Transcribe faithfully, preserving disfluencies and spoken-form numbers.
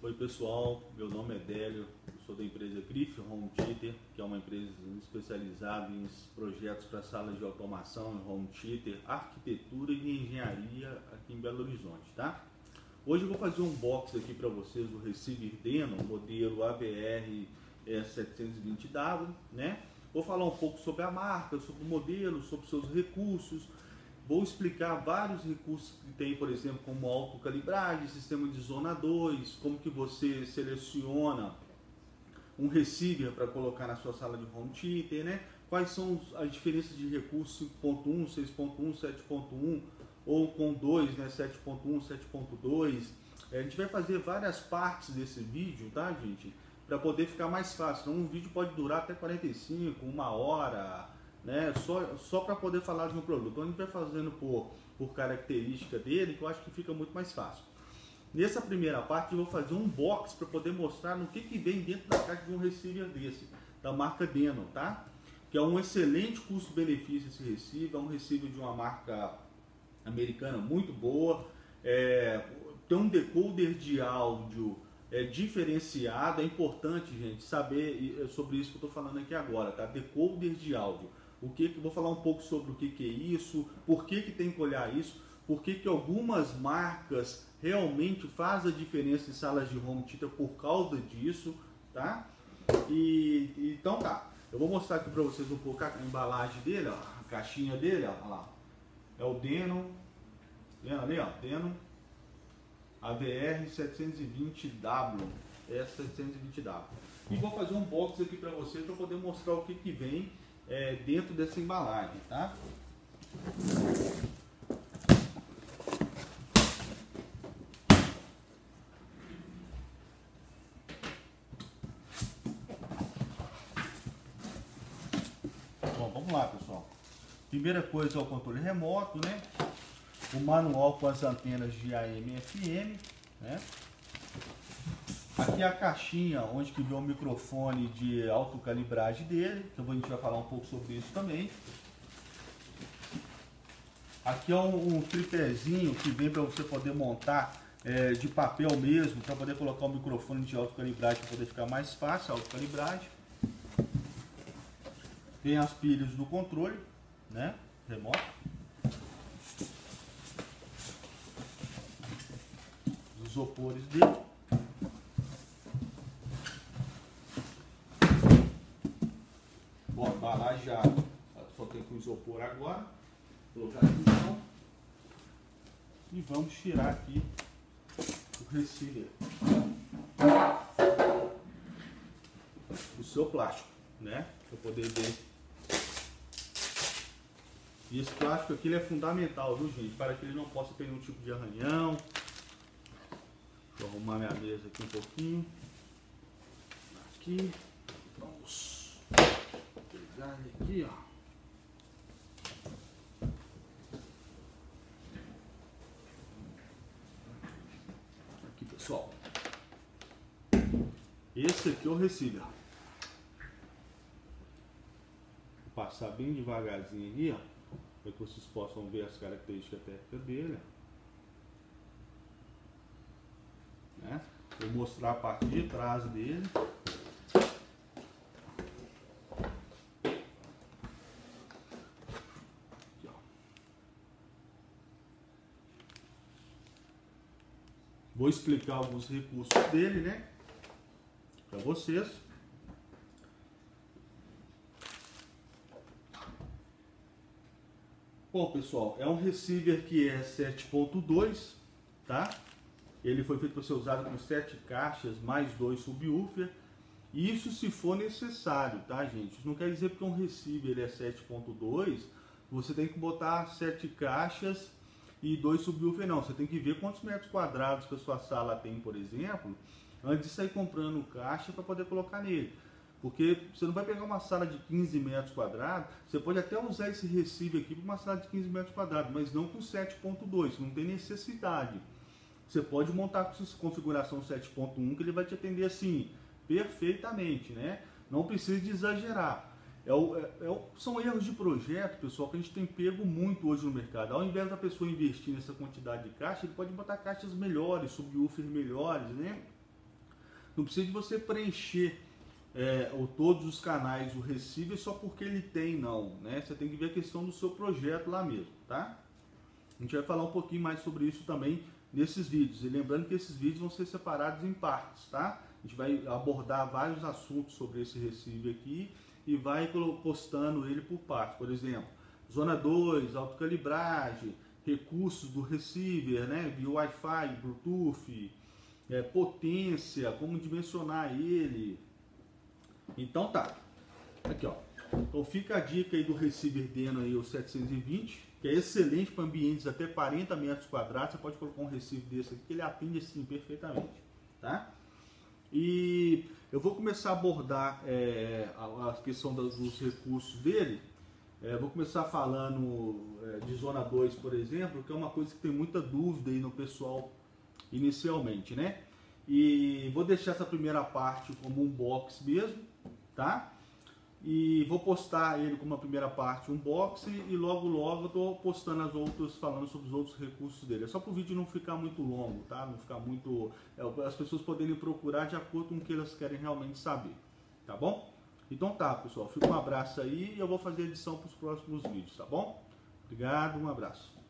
Oi pessoal, meu nome é Délio, eu sou da empresa Griff Home Theater, que é uma empresa especializada em projetos para salas de automação em home theater, arquitetura e engenharia aqui em Belo Horizonte, tá? Hoje eu vou fazer um unboxing aqui para vocês do receiver Denon, modelo A V R setecentos e vinte W, né? Vou falar um pouco sobre a marca, sobre o modelo, sobre seus recursos. Vou explicar vários recursos que tem, por exemplo, como autocalibragem, sistema de zona dois, como que você seleciona um receiver para colocar na sua sala de home theater, né? Quais são as diferenças de recursos cinco ponto um, seis ponto um, sete ponto um ou com dois, né? sete ponto um, sete ponto dois. A gente vai fazer várias partes desse vídeo, tá, gente? Para poder ficar mais fácil. Então, um vídeo pode durar até quarenta e cinco, uma hora, né? Só, só para poder falar de um produto. Então a gente vai fazendo por, por característica dele, que eu acho que fica muito mais fácil. Nessa primeira parte eu vou fazer um unboxing para poder mostrar no que, que vem dentro da caixa de um receiver desse, da marca Denon, tá? Que é um excelente custo-benefício esse receiver, é um receiver de uma marca americana muito boa, é, tem um decoder de áudio é, diferenciado. É importante, gente, saber sobre isso que eu estou falando aqui agora, tá? Decoder de áudio. O que, vou falar um pouco sobre o que, que é isso, por que, que tem que olhar isso, por que, que algumas marcas realmente fazem a diferença em salas de home theater por causa disso, tá? E, então tá, eu vou mostrar aqui para vocês um pouco a embalagem dele, ó, a caixinha dele, ó, lá. É o Denon, vendo ali, ó, Denon A V R setecentos e vinte W, S setecentos e vinte W. E vou fazer um unboxing aqui para vocês para poder mostrar o que, que vem É, dentro dessa embalagem, tá? Bom, vamos lá, pessoal. Primeira coisa é o controle remoto, né? O manual com as antenas de A M e F M, né? Aqui é a caixinha onde que vem o microfone de autocalibragem dele, que a gente vai falar um pouco sobre isso também. Aqui é um, um tripézinho que vem para você poder montar é, de papel mesmo, para poder colocar o microfone de autocalibragem, para poder ficar mais fácil a autocalibragem. Tem as pilhas do controle, né, remoto. Os isopores dele. Bom, a embalagem já só tem com isopor agora. Vou colocar aqui no chão. E vamos tirar aqui o receiver. O seu plástico, né? Para poder ver. E esse plástico aqui ele é fundamental, viu, gente? Para que ele não possa ter nenhum tipo de arranhão. Deixa eu arrumar minha mesa aqui um pouquinho. Aqui. Vamos pegar ele aqui, ó. Aqui, pessoal. Esse aqui é o receiver. Vou passar bem devagarzinho aqui, ó, para que vocês possam ver as características técnicas dele. Né? Vou mostrar a parte de trás dele. Vou explicar alguns recursos dele, né, para vocês. Bom, pessoal, é um receiver que é sete ponto dois, tá? Ele foi feito para ser usado com sete caixas mais dois subwoofer. Isso se for necessário, tá, gente? Isso não quer dizer que um receiver é sete ponto dois, você tem que botar sete caixas e dois subwoofer, não. Você tem que ver quantos metros quadrados que a sua sala tem, por exemplo, antes de sair comprando caixa para poder colocar nele. Porque você não vai pegar uma sala de quinze metros quadrados, você pode até usar esse receiver aqui para uma sala de quinze metros quadrados, mas não com sete ponto dois, não tem necessidade. Você pode montar com essa configuração sete ponto um, que ele vai te atender assim, perfeitamente, né? Não precisa de exagerar. É o, é, é o, são erros de projeto, pessoal, que a gente tem pego muito hoje no mercado. Ao invés da pessoa investir nessa quantidade de caixa, ele pode botar caixas melhores, subwoofers melhores, né? Não precisa de você preencher é, ou todos os canais do receiver só porque ele tem, não, né? Você tem que ver a questão do seu projeto lá mesmo, tá? A gente vai falar um pouquinho mais sobre isso também nesses vídeos. E lembrando que esses vídeos vão ser separados em partes, tá? A gente vai abordar vários assuntos sobre esse receiver aqui e vai postando ele por partes. Por exemplo, zona dois, autocalibragem, recursos do receiver, né? Via Wi-Fi, Bluetooth, é, potência, como dimensionar ele. Então tá. Aqui, ó. Então fica a dica aí do receiver Deno aí, o setecentos e vinte, que é excelente para ambientes até quarenta metros quadrados. Você pode colocar um receiver desse aqui que ele atende assim perfeitamente, tá? E eu vou começar a abordar é, a, a questão dos, dos recursos dele. É, vou começar falando é, de zona dois, por exemplo, que é uma coisa que tem muita dúvida aí no pessoal inicialmente, né? E vou deixar essa primeira parte como um box mesmo, tá? E vou postar ele como a primeira parte um box e logo logo eu tô postando as outras, falando sobre os outros recursos dele. É só para o vídeo não ficar muito longo, tá? Não ficar muito... É, as pessoas poderem procurar de acordo com o que elas querem realmente saber, tá bom? Então tá, pessoal. Fica um abraço aí e eu vou fazer edição para os próximos vídeos, tá bom? Obrigado, um abraço.